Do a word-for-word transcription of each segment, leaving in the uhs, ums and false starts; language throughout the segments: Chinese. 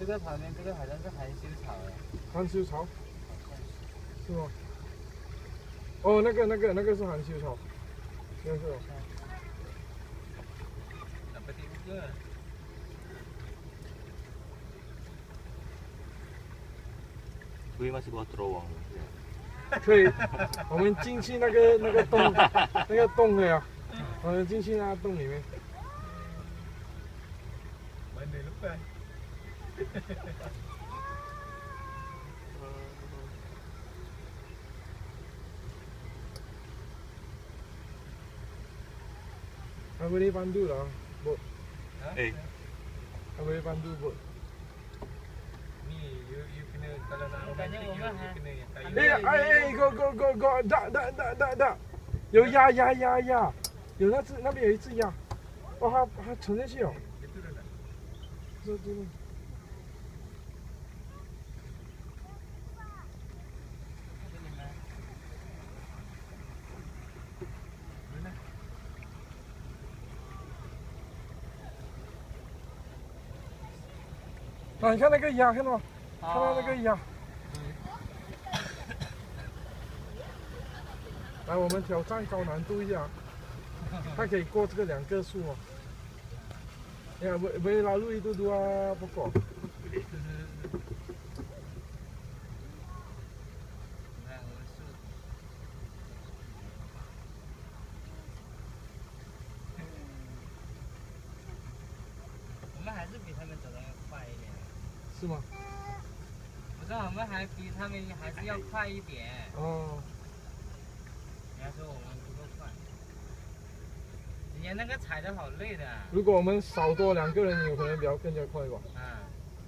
个旁边这个好像是含羞草哎。 含羞草？是吗？哦，那个那个那个是含羞草，那是。 Dapat juga. 所以 masih bawa terowong. 可以，我们进去那个那个洞，那个洞的呀，我们进去那个洞里面。 Mana lupa? Apa boleh pandu lah, bot. Eh. Apa boleh pandu bot. Ni, you you kena kalau nak romantic you, you kena yang kayu. Eh, eh, eh, go go go go， 哒哒哒哒哒，有鸭鸭鸭鸭，有那只那边有一只鸭，哦，它它沉下去哦。 Itu dah tak? 这这。啊，你看那个鸭，看到吗？看到那个鸭。来，我们挑战高难度一下，它可以过这个两个树哦。Ya, boleh lalu itu dua pokok. Kita 还是比他们走得快一点。 是吗？ 不是，我们还比他们还是要快一点。 哦。 人家说我们不够快。人家那个踩的好累的。 如果我们少多两个人，有可能比较更加快吧。 啊。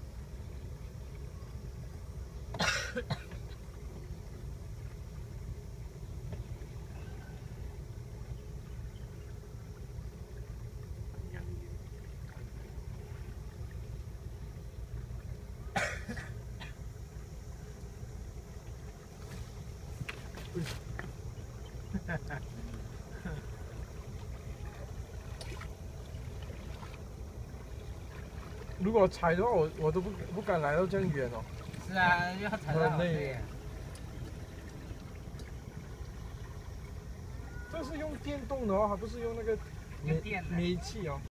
如果踩的话，我我都不不敢来到这样远哦。 是啊，要踩得好累。 这是用电动的哦，还不是用那个煤煤气哦。